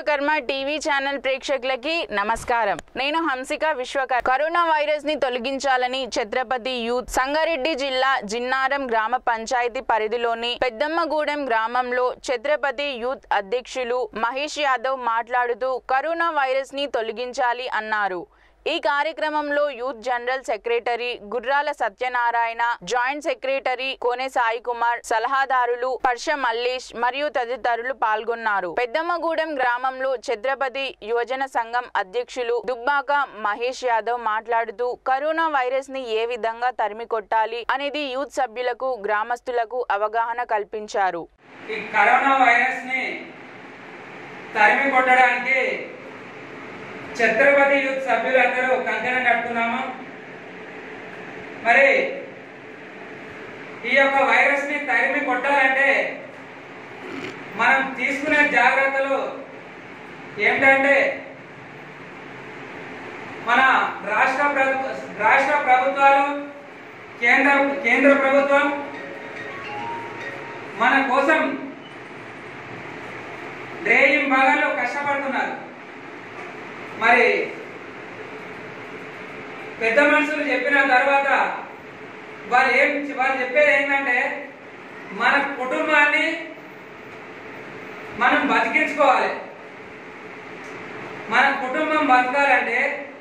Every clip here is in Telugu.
విశ్వకర్మ టీవీ ఛానల్ ప్రేక్షకులకి నమస్కారం. నేను హంసిక విశ్వకర్మ. కరోనా వైరస్ ని తొలగించాలని ఛత్రపతి యూత్ సంగారెడ్డి జిల్లా జిన్నారం గ్రామ పంచాయతీ పరిధిలోని పెద్దమ్మగూడెం గ్రామంలో ఛత్రపతి యూత్ అధ్యక్షులు మహేష్ యాదవ్ మాట్లాడుతూ కరోనా వైరస్ ని తొలగించాలి అన్నారు. ఈ కార్యక్రమంలో youth general secretary Gurrala Satyanarayana, joint secretary Kone Sai Kumar, సలహాదారులు పర్ష మల్లేష్ మరియు తదితరులు పాల్గొన్నారు. పెద్దమ్మగూడెం గ్రామంలో ఛత్రపతి యువజన సంఘం అధ్యక్షులు దుబ్బాక మహేష్ యాదవ్ మాట్లాడుతూ కరోనా వైరస్ ని ఏ విధంగా తరిమి కొట్టాలి అనేది యూత్ సభ్యులకు, గ్రామస్తులకు అవగాహన కల్పించారు. ఈ కరోనా వైరస్ ని తరిమి కొట్టడానికి ఛత్రపతి యూత్ సభ్యులందరూ కంకణం కట్టుకున్నాము. మరి ఈ యొక్క వైరస్ ని తరిమి కొట్టాలంటే మనం తీసుకునే జాగ్రత్తలు ఏమిటంటే మన రాష్ట్ర ప్రభుత్వాలు, కేంద్ర ప్రభుత్వం మన కోసం రేయింగ్ భాగాల్లో కష్టపడుతున్నారు. మరి పెద్ద మనుషులు చెప్పిన తర్వాత వాళ్ళు చెప్పేది ఏంటంటే మన కుటుంబాన్ని మనం బతికించుకోవాలి. మన కుటుంబం బతకాలంటే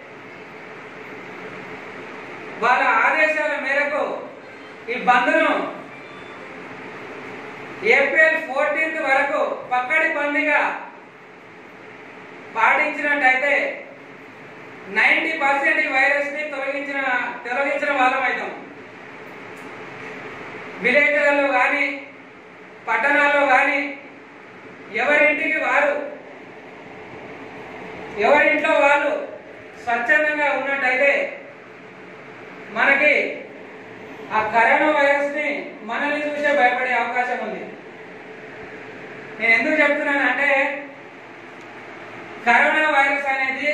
వాళ్ళ ఆదేశాల మేరకు ఈ బంద్ను ఏప్రిల్ 14 వరకు పక్కడిబందీగా పాటించినట్టయితే 90% ఈ వైరస్ ని తొలగించిన వాళ్ళం అవుతాం. విలేజ్లలో కానీ పట్టణాల్లో కానీ ఎవరింట్లో వాళ్ళు స్వచ్ఛందంగా ఉన్నట్టయితే మనకి ఆ కరోనా వైరస్ ని మనల్ని చూసే భయపడే అవకాశం ఉంది. నేను ఎందుకు చెప్తున్నానంటే కరోనా వైరస్ అనేది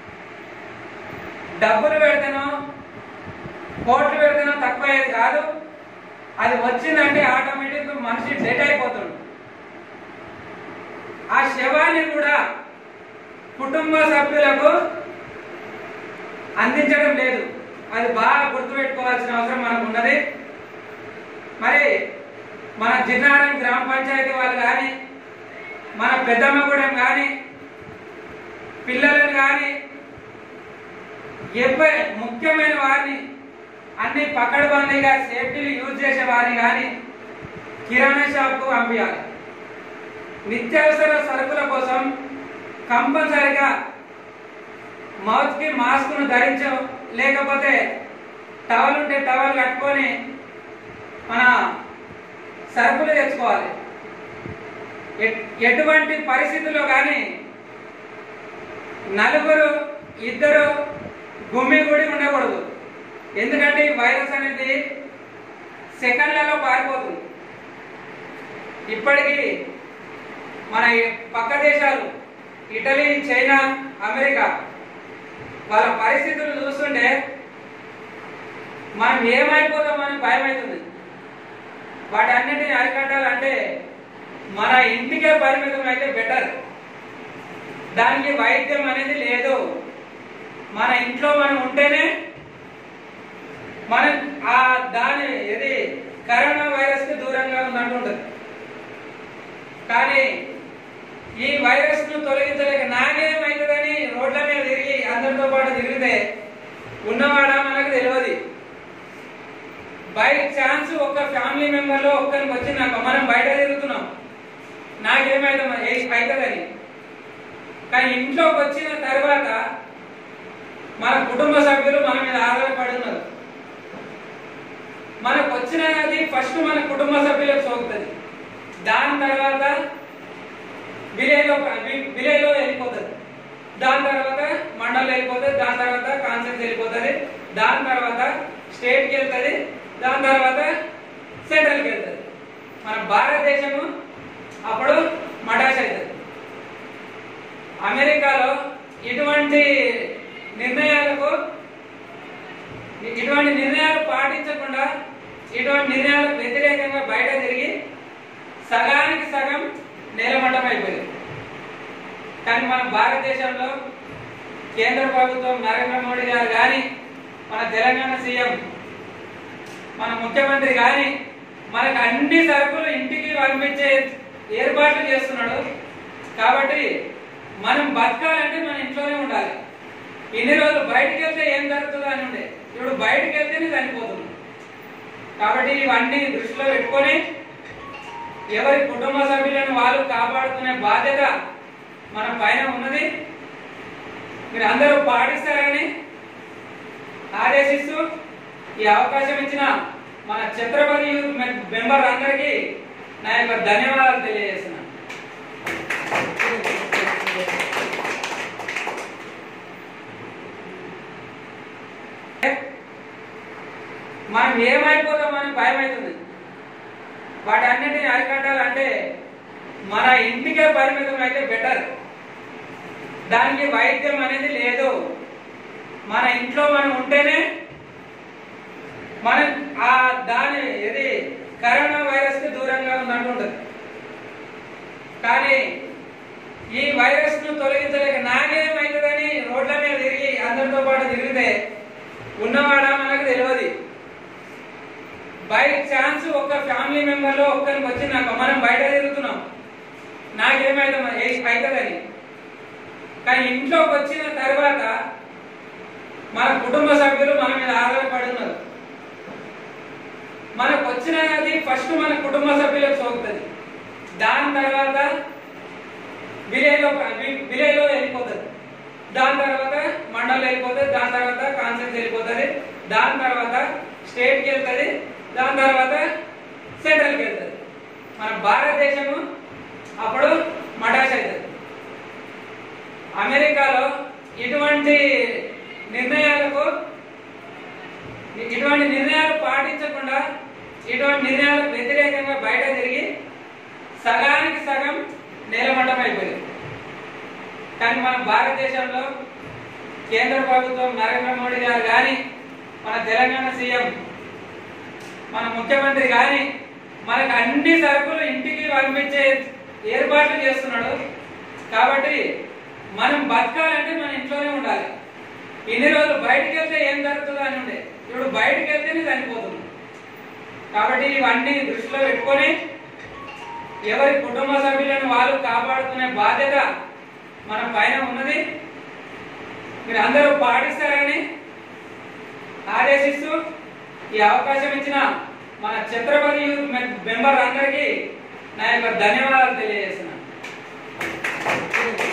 డబ్బులు పెడతానో కోట్లు పెడతానో తక్కువయ్యేది కాదు. అది వచ్చిందంటే ఆటోమేటిక్ మనిషి డెడ్ అయిపోతాడు. ఆ శవాన్ని కూడా కుటుంబ సభ్యులకు అందించడం లేదు. అది బాగా గుర్తుపెట్టుకోవాల్సిన అవసరం మనకు ఉన్నది. మరి మన జిన్నారం గ్రామ పంచాయతీ వాళ్ళు కానీ, మన పెద్దమ్మగూడెం కానీ, పిల్లలను కానీ, ముఖ్యమైన వారిని అన్ని పకడ్బందీగా సేఫ్టీలు యూజ్ చేసే వారిని కానీ కిరాణా షాప్కు పంపించాలి. నిత్యావసర సరుకుల కోసం కంపల్సరిగా మౌత్ కి మాస్క్ను ధరించం, లేకపోతే టవల్ ఉంటే టవల్ కట్టుకొని మన సరుకులు తెచ్చుకోవాలి. ఎటువంటి పరిస్థితుల్లో కానీ నలుగురు, ఇద్దరు గుమ్మిగూడి ఉండకూడదు. ఎందుకంటే ఈ వైరస్ అనేది సెకండ్లలో పారిపోతుంది. ఇప్పటికీ మన పక్క దేశాలు ఇటలీ, చైనా, అమెరికా వాళ్ళ పరిస్థితులు చూస్తుంటే మనం ఏమైపోతామని భయం అవుతుంది. వాటన్నిటిని అరికట్టాలంటే మన ఇంటికే పరిమితం అయితే బెటర్. దానికి వైద్యం అనేది లేదు. మన ఇంట్లో మనం ఉంటేనే మనం ఇది కరోనా వైరస్ కి దూరంగా ఉన్నట్టుంటది. కానీ ఈ వైరస్ ను తొలగించలేక నాకేమైతుందని రోడ్ల మీద తిరిగి అందరితో పాటు తిరిగితే ఉన్నవాడా మనకు తెలియదు. బై ఛాన్స్ ఒక ఫ్యామిలీ మెంబర్ లో ఒక్కరికి వచ్చినాక మనం బయట తిరుగుతున్నాం, నాకేమైతుందని. కానీ ఇంట్లోకి వచ్చిన తర్వాత మన కుటుంబ సభ్యులు మన మీద ఆధారపడి ఉన్నారు. మనకు వచ్చినది ఫస్ట్ మన కుటుంబ సభ్యులకు సోకుతుంది. దాని తర్వాత విలేజ్లో వెళ్ళిపోతుంది, దాని తర్వాత మండలం వెళ్ళిపోతుంది, దాని తర్వాత కాన్సెన్స్ వెళ్ళిపోతుంది, దాని తర్వాత స్టేట్కి వెళ్తుంది, దాని తర్వాత సెంట్రల్కి వెళ్తుంది. మన భారతదేశము అప్పుడు మటాష్ అవుతుంది. అమెరికాలో ఇటువంటి నిర్ణయాలు పాటించకుండా, ఇటువంటి నిర్ణయాలకు వ్యతిరేకంగా బయట తిరిగి సగానికి సగం నేలమట్టం అయిపోయింది. కానీ మన భారతదేశంలో కేంద్ర ప్రభుత్వం నరేంద్ర మోడీ గారు కానీ మన తెలంగాణ సీఎం మన ముఖ్యమంత్రి కానీ మనకు అన్ని సరుకులు ఇంటికి పంపించే ఏర్పాట్లు చేస్తున్నాడు. కాబట్టి మనం బతకాలంటే మన ఇంట్లోనే ఉండాలి. ఇన్ని రోజులు బయటకు వెళ్తే ఏం జరుగుతుందో అని ఉండే, ఇప్పుడు బయటకు వెళ్తేనే చనిపోతుంది. కాబట్టి ఇవన్నీ దృష్టిలో పెట్టుకొని ఎవరి కుటుంబ సభ్యులను వాళ్ళు కాపాడుకునే బాధ్యత మన పైన ఉన్నది. మీరు అందరూ పాటిస్తారని ఆదేశిస్తూ ఈ అవకాశం ఇచ్చిన మన ఛత్రపతి యూత్ మెంబర్ అందరికీ నా యొక్క ధన్యవాదాలు తెలియజేస్తున్నాను. మనం ఏమైపోతామని భయం అవుతుంది. వాటన్నిటిని అరికట్టాలంటే మన ఇంటికే పరిమితం అయితే బెటర్. దానికి వైద్యం అనేది లేదు. మన ఇంట్లో మనం ఉంటేనే మనం దాని ఇది కరోనా వైరస్ కి దూరంగా ఉన్నట్టుంటది. కానీ ఈ వైరస్ ను తొలగించలేక నాకేమైతుందని రోడ్ల మీద తిరిగి అందరితో పాటు తిరిగితే ఉన్నవాడా మనకు తెలియదు. బై ఛాన్స్ ఒక ఫ్యామిలీ మెంబర్ లో ఒక్కరికి వచ్చిందాక మనం బయట తిరుగుతున్నాం, నాకేమైతుందని. కానీ ఇంట్లోకి వచ్చిన తర్వాత మన కుటుంబ సభ్యులు మన మీద ఆధారపడి ఉన్నారు. మనకు వచ్చినది ఫస్ట్ మన కుటుంబ సభ్యులకు సోకుతుంది, దాని తర్వాత విలేజ్లో వెళ్ళిపోతుంది, దాని తర్వాత మండలం వెళ్ళిపోతుంది, దాని తర్వాత కాన్సెన్స్ వెళ్ళిపోతుంది, దాని తర్వాత స్టేట్కి వెళ్తుంది, దాని తర్వాత సెంట్రల్కి వెళ్తుంది. మన భారతదేశము అప్పుడు మటాష్ అవుతుంది. అమెరికాలో ఇటువంటి నిర్ణయాలు పాటించకుండా ఇటువంటి నిర్ణయాలకు వ్యతిరేకంగా బయట తిరిగి సగానికి సగం నేలమట్టం అయిపోయింది. కానీ మన భారతదేశంలో కేంద్ర ప్రభుత్వం నరేంద్ర మోడీ గారు కానీ మన తెలంగాణ సీఎం మన ముఖ్యమంత్రి కానీ మనకు అన్ని సరుకులు ఇంటికి పంపించే ఏర్పాట్లు చేస్తున్నాడు. కాబట్టి మనం బతకాలంటే మన ఇంట్లోనే ఉండాలి. ఇన్ని రోజులు బయటకు వెళ్తే ఏం జరుగుతుందో అని ఉండే, ఇప్పుడు బయటకు వెళ్తేనే చనిపోతుంది. కాబట్టి ఇవన్నీ దృష్టిలో పెట్టుకొని ఎవరి కుటుంబ సభ్యులను వాళ్ళు కాపాడుకునే బాధ్యత మన పైన ఉన్నది. మీరు అందరూ పాటిస్తారని ఆదేశిస్తూ ఈ అవకాశం ఇచ్చిన మన ఛత్రపతి యూత్ మెంబర్ అందరికీ నా యొక్క ధన్యవాదాలు తెలియజేస్తున్నాను.